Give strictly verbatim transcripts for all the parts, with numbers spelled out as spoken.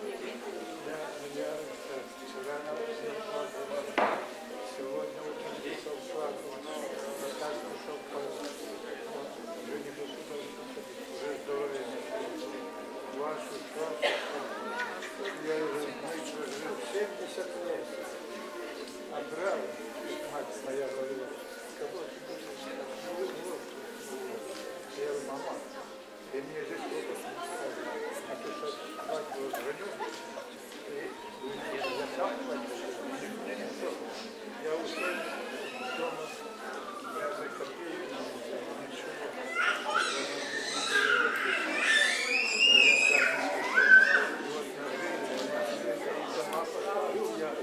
я вчера сегодня утром писал свату, так пошел по уже не до суда, уже здоровье. Вашу свату я уже прожил семьдесят лет. А брал, мать моя говорила, кого ты будешь? Я говорю, мама, ты мне здесь что-то сказали. А ты что, свадьбу звоню, и я сам плачу, мне не все. Я ушел дома, я за копейки, ничего. Я так не слышал. Вот на жизнь, на жизнь, сама поставлю, я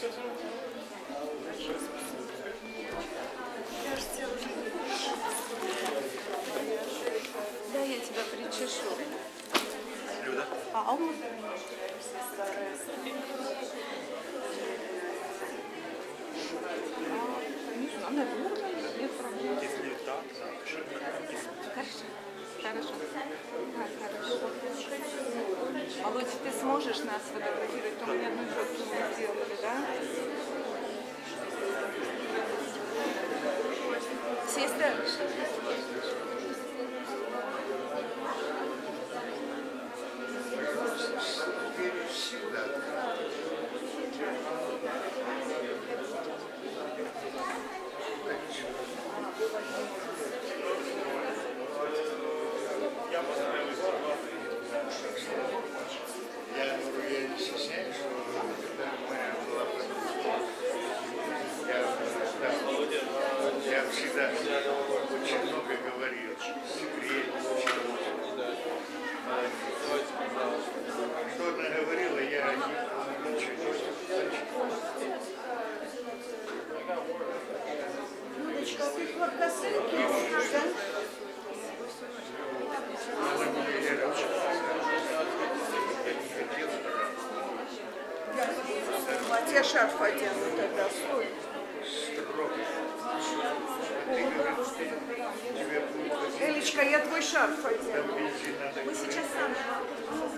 Да, я тебя причешу. Люда? А, он... Не знаю, наверное, нет проблем. Если так, напиши. Хорошо. Хорошо. А, хорошо. Володя, ты сможешь нас фотографировать? То мы ни одной фотки не сделали, да? Сестра. Я говорю, я не стесняюсь, что когда моя была я, да, я всегда очень много говорил, секрет, что она говорила, я ничего не Людочка, ты кваркосынки, да? А тебе шарф одену тогда, стой. Элечка, я твой шарф одену. Мы сейчас сами.